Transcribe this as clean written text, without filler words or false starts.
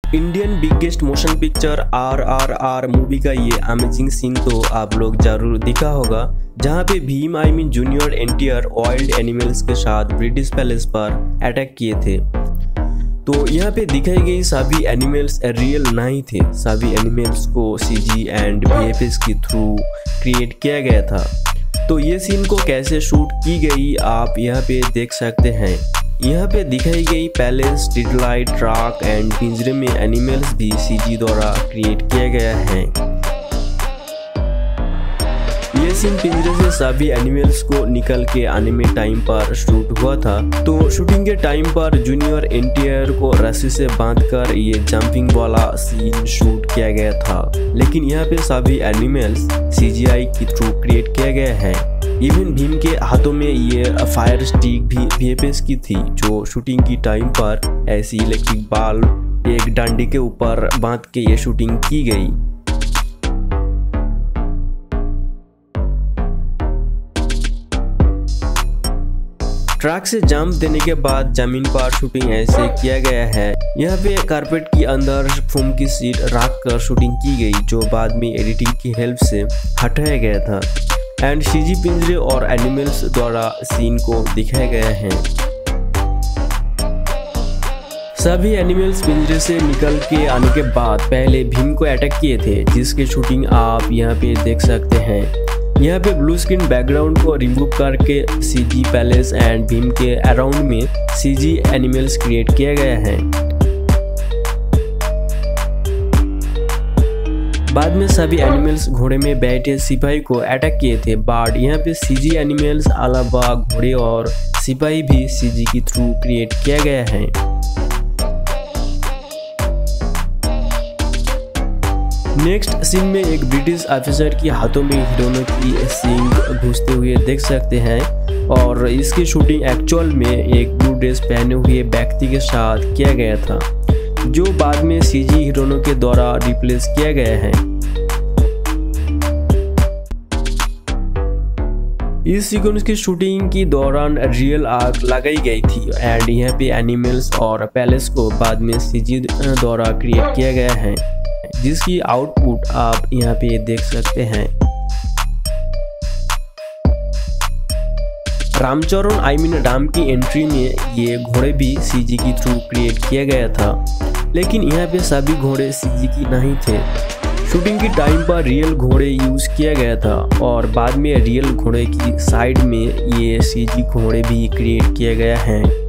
Indian biggest motion picture RRR movie का ये amazing scene तो आप लोग जरूर देखा होगा, जहाँ पे Bheem junior NTR wild animals के साथ ब्रिटिश पैलेस पर अटैक किए थे। तो यहाँ पे दिखाई गई सभी एनिमल्स रियल नहीं थे, सभी एनिमल्स को CG एंड VFX के थ्रू क्रिएट किया गया था। तो ये सीन को कैसे शूट की गई आप यहाँ पे देख सकते हैं। यहाँ पे दिखाई गई palace, street light, truck and पिंजरे में एनिमल्स भी CG द्वारा क्रिएट किया गया है। ये सीन पिंजरे से सभी एनिमल्स को निकल के आने में टाइम पर शूट हुआ था। तो शूटिंग के टाइम पर जूनियर NTR को रस्सी से बांधकर ये जंपिंग वाला सीन शूट किया गया था, लेकिन यहाँ पे सभी एनिमल्स CGI के थ्रू क्रिएट किया गया है। इवन भीम के हाथों में ये फायर स्टिक भी VFX की थी, जो शूटिंग की टाइम पर ऐसी इलेक्ट्रिक बल्ब एक डंडे के ऊपर बांध के ये शूटिंग की गई। ट्रक से जंप देने के बाद जमीन पर शूटिंग ऐसे किया गया है। यहाँ पे कारपेट के अंदर फोम की सीट रख कर शूटिंग की गई, जो बाद में एडिटिंग की हेल्प से हटाया गया था। एंड CG पिंजरे और एनिमल्स द्वारा सीन को दिखाया गया है। सभी एनिमल्स पिंजरे से निकल के आने के बाद पहले भीम को अटैक किए थे, जिसकी शूटिंग आप यहाँ पे देख सकते हैं। यहाँ पे ब्लू स्क्रीन बैकग्राउंड को रिमूव करके CG पैलेस एंड भीम के अराउंड में CG एनिमल्स क्रिएट किया गया है। बाद में सभी एनिमल्स घोड़े में बैठे सिपाही को अटैक किए थे, बट यहाँ पे CG एनिमल्स अलावा घोड़े और सिपाही भी CG के थ्रू क्रिएट किया गया है। नेक्स्ट सीन में एक ब्रिटिश ऑफिसर के हाथों में हिरोइनों की सींग घुसते हुए देख सकते हैं, और इसकी शूटिंग एक्चुअल में एक ब्लू ड्रेस पहने हुए व्यक्ति के साथ किया गया था, जो बाद में CG हिरोइनों के द्वारा रिप्लेस किया गया है। इस सीक्वेंस की शूटिंग के दौरान रियल आग लगाई गई थी एंड यहाँ पे एनिमल्स और पैलेस को बाद में CG द्वारा क्रिएट किया गया है, जिसकी आउटपुट आप यहाँ पे देख सकते हैं। रामचरण राम की एंट्री में ये घोड़े भी CG के थ्रू क्रिएट किया गया था, लेकिन यहाँ पे सभी घोड़े CG की नहीं थे। शूटिंग के टाइम पर रियल घोड़े यूज किया गया था, और बाद में रियल घोड़े की साइड में ये CG घोड़े भी क्रिएट किया गया है।